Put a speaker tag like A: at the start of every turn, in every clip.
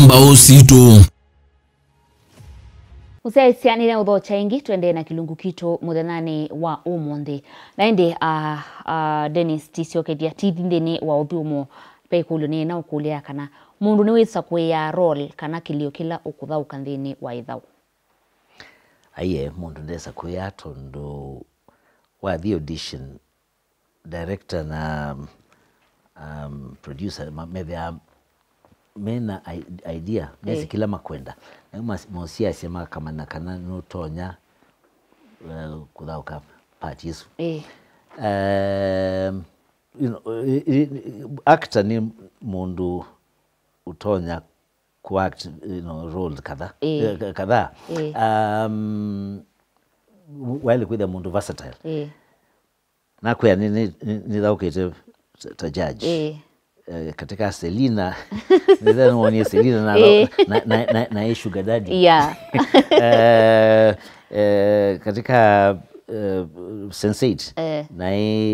A: Ngumbau Situ.
B: Usaisiani na udhocha ingi tuende na kilungu kito muthenani wa umonde. Na indi Dennis Musyoka dia tithindeni wa uthumo pe kuluni na ukulia kana mundu ni wisa kuya role kana kilio kila ukuthau kanthini wa ithau.
C: Aye mundu ndesa kuya tondu wa the audition director na producer mena idea nesi kila makwenda na mosia sema kama nakana nutonya kuthauka parties actor ni mundu utonya kuact roles kadha wale kwitha mundu versatile na kwa ni thaukite ta judge katika Selina nidhani Selina na sugar daddy katika Sense8 na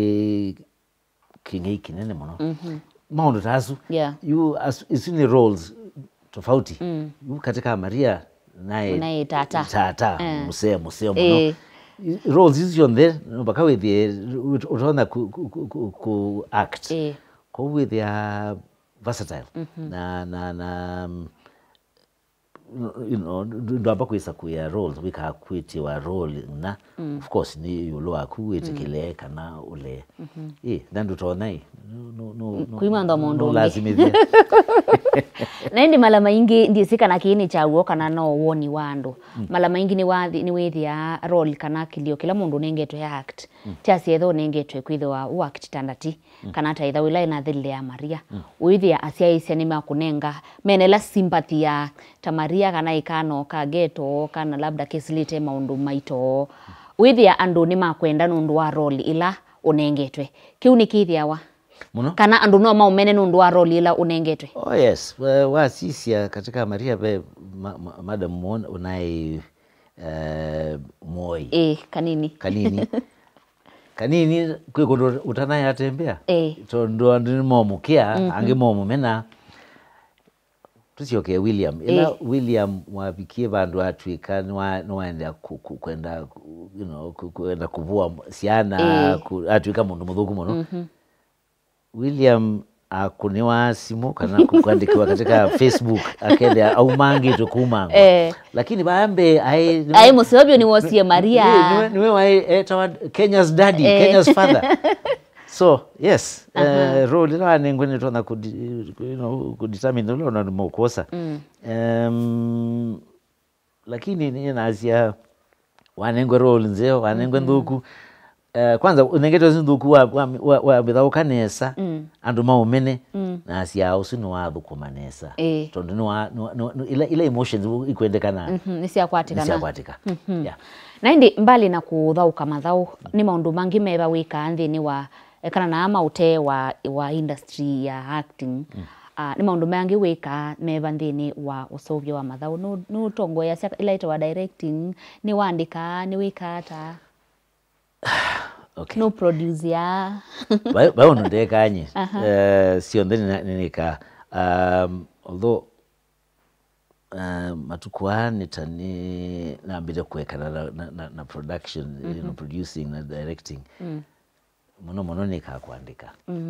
C: kingi kinene mono maundu tasu you isini roles tofauti you katika Maria nae tata museo mono roles is on there baka with the utaona ku act ko with the versatile na ndo hapa kuisa kuya roles wika kwiti wa role na of course ni yulo akuite kile kana ule ndandu tonai no
B: kuimanda mondo
C: lazimithia
B: Naindi malama ingi ndisika na kiini cha uo kana no woni wandu malama ingi ni withia role kana kilio kila mundu nengetwe ya act tiasi etho nengetwe kwithwa u act tandati kana ta itha wila ina thile ya Maria withia asia isia ni makunenga menela sympathy ya ta Maria kana ikano kageto kana labda kislite maundu maito withia andu ni makwenda nundu wa role ila unengetwe kiu ni kithia wa
C: muno
B: kana andu no maumene nundu wa role ila unengetwe.
C: Oh yes, wa sisia katika Maria be madam unai moi kanini kwikondo utanaya atembea tondo andini momukia ange momu mena Musyoka William ila William wabikie bandu atwika nwaenda kwenda kwenda kuvua siana atwika mundu muthuku muno William akuniwa simu kana kuandikiwa katika Facebook akenda au mangi tukuma lakini baambe ai
B: musebyo ni wosie Maria
C: niwe wa Kenya's daddy Kenya's father so yes role la nengwe tona kudetermine lo na mokosa lakini ni nazia wanengwe role nzeo wanengwe nduku kwanza unengeto zinduku wa bithauka nesa andu maumene na asia usino wa thukumanesa tondu ila emotions ikwendekana
B: nisia kwatika na indi mbali na kuthauka mathau ni maundu mangi meba wika anthini wa kana na ama ute wa industry ya acting ni maundu mangi wika meba nthini wa usovyo wa mathau no tongo ya ila ito wa directing ni wandika ni wika ata
C: okay
B: no producer
C: ba ono ndekanye sio ndeni nika although matukwani tani nambire kuweka na production producing na directing muno nika kuandika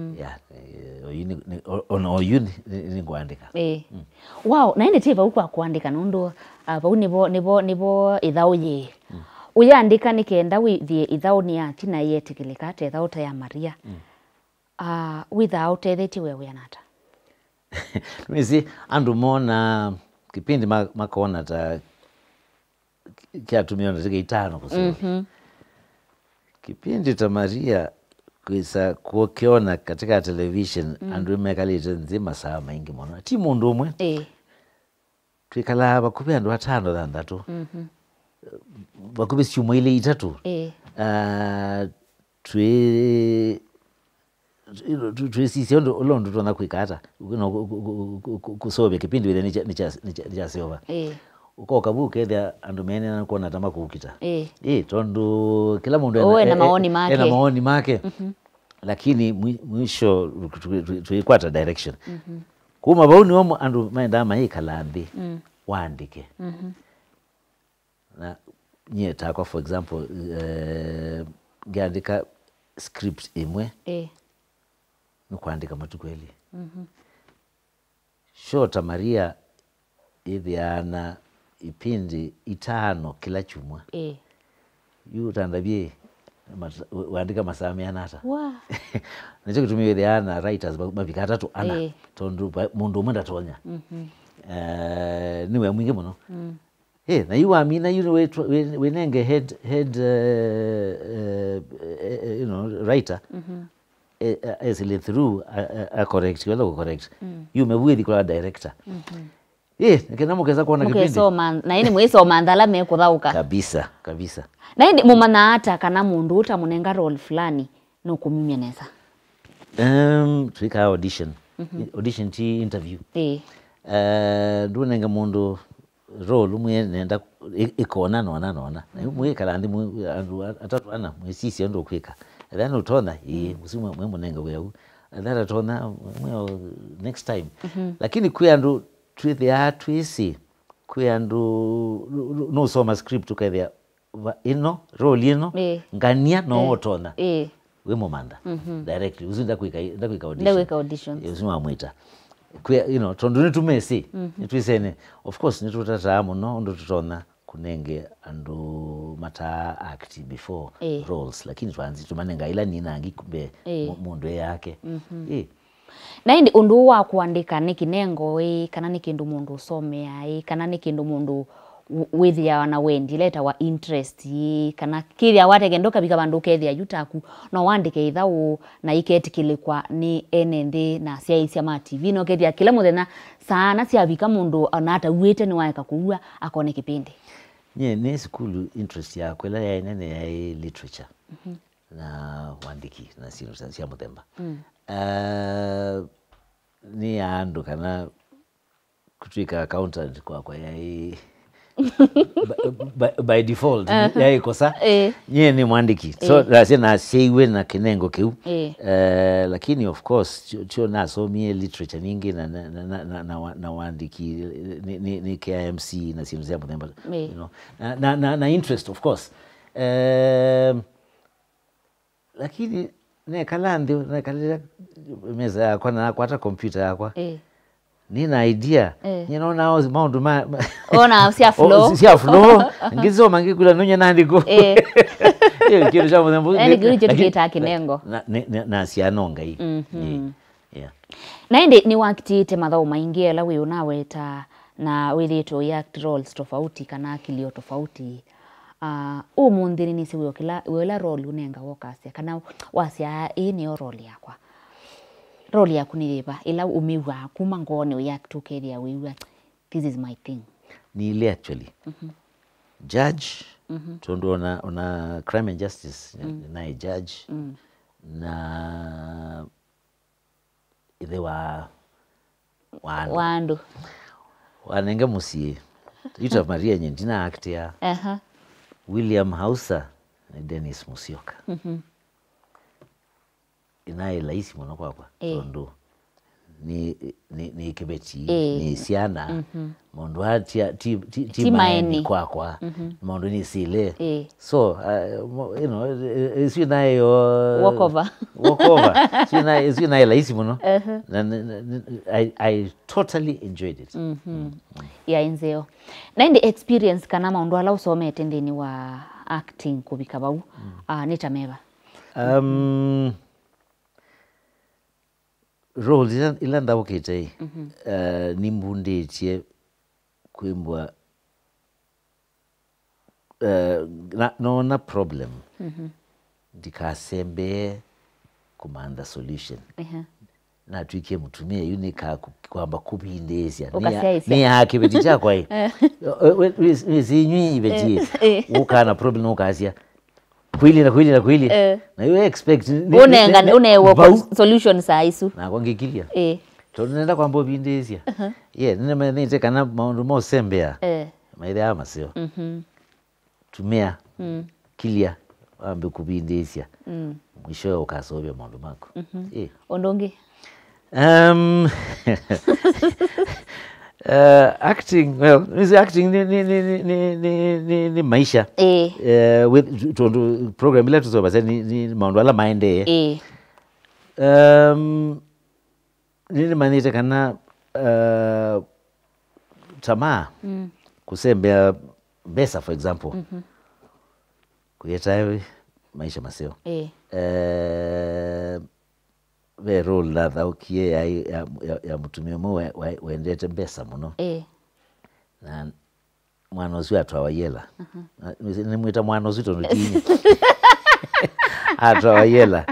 C: oyuni ni kuandika
B: wow na ine tiva uko kuandika nundu ba nibo ithauye uyandika nikenda withie ithauni ya tina yetikilika te thauta ya Maria without etheti wewe anata
C: misi andu mona kipindi makona ta kiatumia na zige itano kusema kipindi ta Maria kuisa kukiona katika television andu mekalite nzima saa maingi mona ti mundu umwe twikala bakubi andu atano thandatu bakubi siumo ile itatu sisi ondo tona kwikata kusobya kipindi wile nicha siova uko kabuke dia andu mene na kuona tama kukita tondu kila mundu
B: na maoni make
C: lakini mwisho tuikwata direction kuma bauni wamo andu maenda maikalambi waandike na nye takwa for example ngiandika script imwe nukuandika matukweli shota Maria ana ipindi 5 kila chumwa yu tandabie waandika masaa 800 nicho kitumia ana writers mabika 3 ana tondu mundu mwenda tonya niwe mwingi muno na you amina you wenenge head you know writer as le through a correct wala correct you mewiri kwa director nikena mukeza kuona kipindi
B: mukesoma na ini mwisoma ndala mekuthauka
C: kabisa
B: na ini mumana hata kana mundu utamunenga role fulani no kumimyeneza
C: twika audition audition ti interview ndunenga mundu role umwe nenda ikona nona na umwe kala ndi andu atatu ana mwesisi ndo kwika then utona musimu mwe munenga wewe then atona next time lakini kwiandu twithia twisi kwiandu no soma script ukaithia ino role ino ngania no utona we mumanda directly uzinda kwika audition uzima mwita you know tondu nitumesi nitwisene of course nitutata muno ndo tutona kunenge andu mata act before roles lakini twanzi tumanenga ila nina ngikumbe mundu yake
B: na indi undu wa kuandika nikinengo kana nikindu mundu usomea kana nikindu mundu withia wana wendi leta wa interest kana kiria wategendo kabika bandu kethia yutaku no wandike ithau na iketikilekwa ni enende na cia ma TV no kethia kila muthenya sana ciabika mundu anata wite ni waeka kuua akone kipindi
C: ni school interest ya kwela ya nene ya literature na wandiki na sino cia muthemba ni andu kana kutwika accountant kwa ya by default ya kosa nye ni mwandiki so lazima na seiwe na kinengo kiu lakini of course chio naso mie literature nyingi na wandiki ni KMC na simzia mthemba you know na interest of course lakini ne kalandi na kalira meza yakwa na hata computer yakwa nina idea you know now maundu
B: ona sia
C: flow ngizo mangikula nonye nandiko kitu cha mthembo
B: ni guri chetu kita kinengo
C: na sianonga hii
B: na indi ni wakitite mathau maingi la we unaweta na withito ya act roles tofauti kana kilio tofauti umuthiri ni siwe kila wela role unenga wokasia kana wasia ni role yakwa role yaku ni riba ila umiwa kuma ngone ya kutokeria wewe this is my thing
C: ni ile actually judge tondo ona crime and justice na judge na ile
B: wandu
C: wanenge musie Yuta Maria nyendina actia William Hausa na Dennis Musyoka inaye laisi mwana kwa tondo ni kibeti ni siana mondo atia ti maeni kwa mondo ni sile so you know is you nayo
B: walk over
C: is you nayo laisi mwana I totally enjoyed it
B: ya inzeo na indi experience kana mondo ala usomete ndini wa acting kubika bau nitameba
C: roles ila ndabukite nimbundetie kwimbwa na problem ndikasembe kumanda solution na tuikie mutumie yunika kwamba kubindezia ni haki beti chako hii zinywi beti ukana problem ukasia kwili na you expect
B: une solution saa isu
C: na kwangikilia tunaenda kwamba bindezia nina nite kana maundu mo sembea maile ama sio tumia kilia ambe kubindezia mwisho ukasobya maundu mako
B: ondongi
C: Acting, well, acting ni maisha. With program ila tusoba ni maundu ala maende. Nini manite kana tamaa kusembea mbesa for example. Kuyeta maisha maseo. Ve role la thaukie ya mutumia mwe wendete mbesa muno. Na mwana usiwe atwawa yela. Nimwita mwana usiwe tonutinye. Atwawa yela.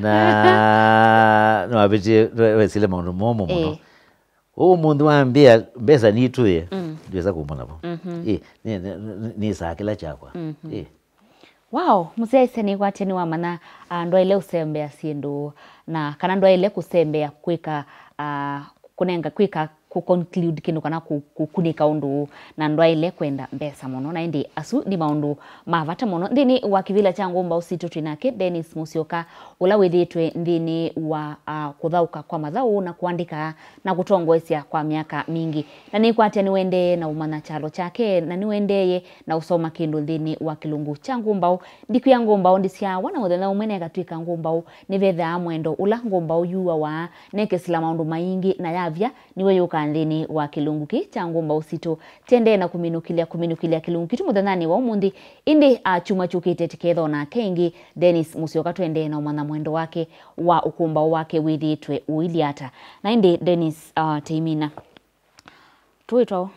C: Na no abiti wesile maundu momo muno. Mundu wambia mbesa ni tuye. Ndiweza kumona po. Ni saa kila chakwa.
B: Wow, muzese ni kwateni wa mana ndwaile usembea sindu na kana ndwaile kusembea kwika kunenga kwika kuconclude kindu kana kukunika undu na ndwaile kwenda mbesa muno na indi asu ni maundu mavata muno ndini wa kivila cha Ngumbau Situ twinake Dennis Musyoka ula withitwe ndini wa kuthauka kwa mathau na kuandika na kutongoesya kwa miaka mingi na ni kwateni wende na umana chalo chake na ni wendeye na usoma kindu ndini wa kilungu cha Ngumbau ndiku ya Ngumbau ndisia wana muthenya umene gatwika Ngumbau ni vetha mwendo ula Ngumbau yuwa wa nekesila maundu maingi na yavya niwe yuka ndini wa kilungu ki cha Ngumbau Situ tende na kuminukilia kilungu kitu muthanani wa umundi indi chuma chukite tiketho na kengi Dennis Musyoka twende na umana mwendo wake wa ukumbau wake withitwe uiliata na indi Dennis teimina tuitwa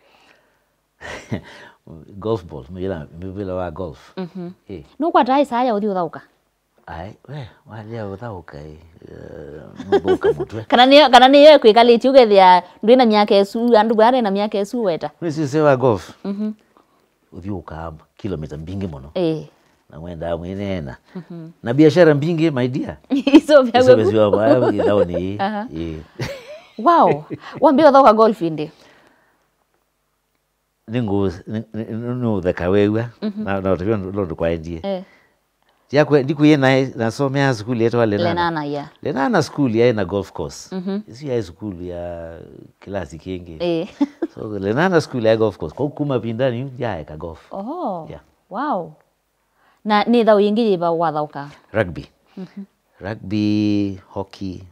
C: golf ball mivila wa golf.
B: No kwa tai saya uthi uthauka
C: ai walia uthauka mboka mutwe
B: kana ni ye kwikaliti ugethia ndwina miaka esu andu bare na miaka esu weta
C: nisi sewa golf uthi ukamba kilomita mbingi muno na wenda mwenena na biashara mbingi my dear
B: iso vya
C: baba idawoni
B: wow wambia uthauka golf indi
C: ningu no the kawewa na tabia ndo kwa ndie yakwe ndikuye na somea school yetu Lenana school ya na golf course isi ya school ya klasi kingi so Lenana school ya golf course kwa kuma pindani ya ka golf
B: wow na ni thau ingi ba wathauka
C: rugby hockey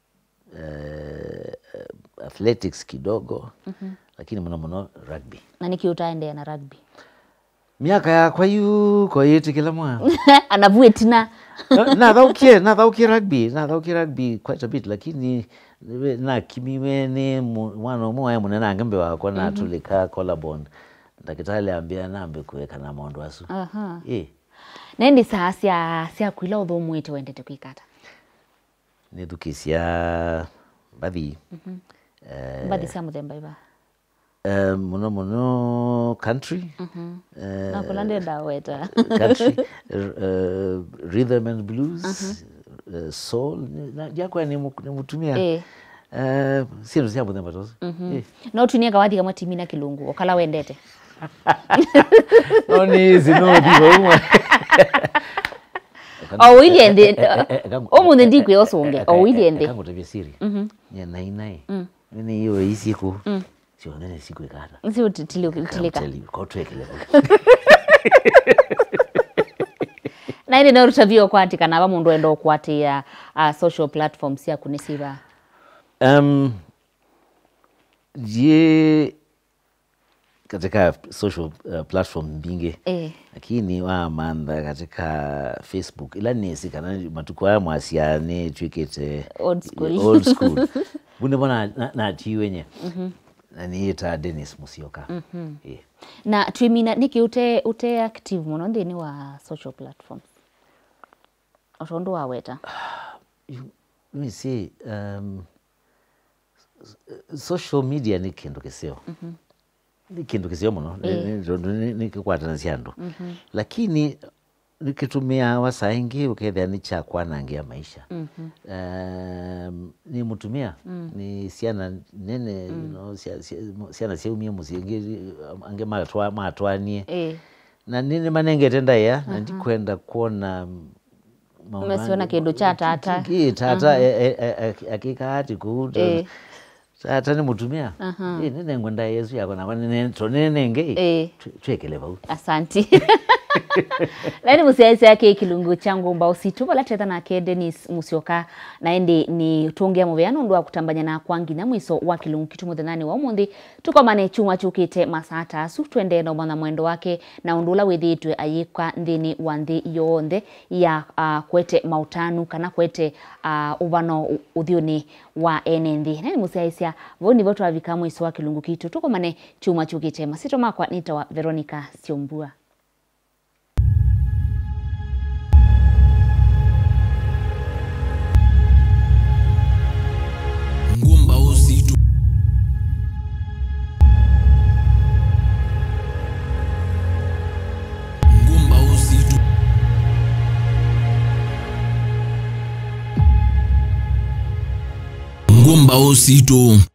C: athletics kidogo lakini mno rugby
B: na nikiutaende na rugby
C: miaka ya kwa yu kwa yeti kila mwa
B: anavuetina
C: na thaukie rugby quite a bit lakini na kimiwe ni mwana mmoja munena ngambe wako na tulika collarbone ndakitali ambia nambe kuweka na mondo asu
B: nendi saa sia kwila uthomwete wendete kwikata
C: ni dukisia bathi
B: bathi sia muthemba iba
C: muno country
B: na kulande daweta
C: country rhythm and blues soul na jakwa ni mutumia sino sia muthemba tozo
B: no tunia kawadi kama timina kilungu okala wendete
C: Oni zinodi umwe.
B: Williende. Omunde ndikwe osonge. Williende.
C: Kango tabia siri. Ya nainai. Nini hiyo isiku. Sio nene siku ikata.
B: Sio tilika.
C: Kwa twekele.
B: Na ile no rutavio kwatika na bamundu endo kwatia social platforms ya kunisiba.
C: Je katika social platform mbinge lakini wa manda katika Facebook ila nesi kana matuko ya mwasiane twikete old school bune bona na tiwenye na niita Dennis Musyoka
B: na twimina niki ute active muno ndini wa social platforms otondo waweta
C: let me see social media ni kindu keseo ni kindu keseo muno ni kikwata na siando lakini nikitumia wasaingi ukethia ni cha kwanangia maisha ni mutumia ni siana nene you know siana seumia musingi ange matwanie na nini manenge tenda ya na ndikwenda kuona
B: umesiona kindu cha tata
C: tata akikati kuta tata ni mutumia nene ngwenda Yesu yako na nene tonene ngei twekele bau.
B: Asanti. Lani musiaisi yake kilungu changu mbao Situ wala tetha na ke Dennis Musyoka na endi ni tuongea mubeano ndu wa kutambanya na kwangi na mwiso wa kilungu kitu muthenani wa umundi tukomane chuma chukite masata asu twende no mwana mwendo wake na undula withitwe ayikwa nthini wa nthi yonthe ya kwete mautanu kana kwete ubano uthiuni wa enendi. Nani musiaisi ya voni votu avika mwiso wa kilungu kitu tukomane chuma chukite masito makwa nita wa Veronica Siombua.
A: Ngumbau Situ. Ngumbau Situ. Ngumbau Situ.